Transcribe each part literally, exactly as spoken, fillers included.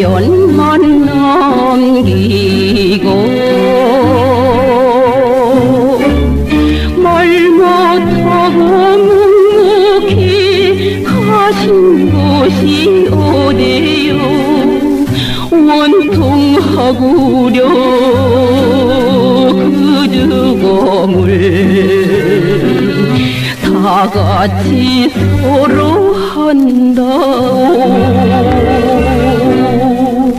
사연만 남기고 말 못하고 묵묵히 가신 곳이 어디요. 원통하구려 그 죽음을 다 같이 서로 한다오.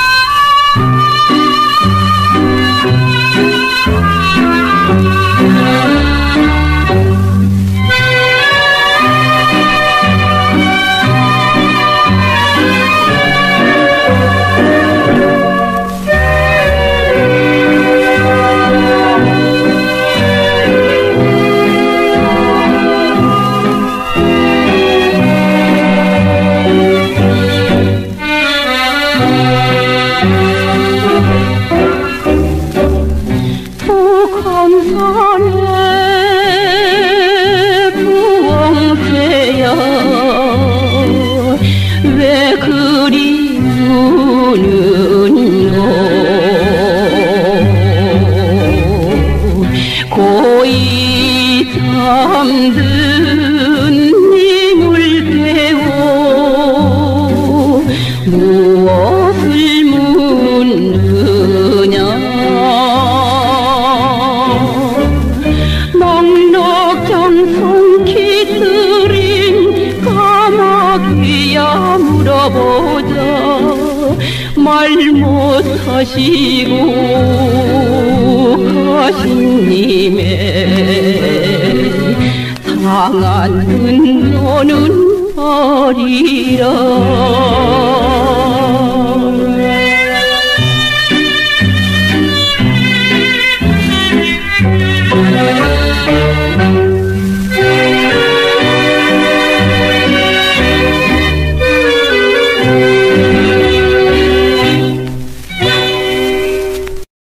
북한산의 부엉새야 왜 그리 우는고. 고이 잠든 님을 깨워 무엇을 묻느냐. 넉넉장 성키들인 까마귀야 물어보자. 말 못하시고 가신 님의 상한 은노는 아리라.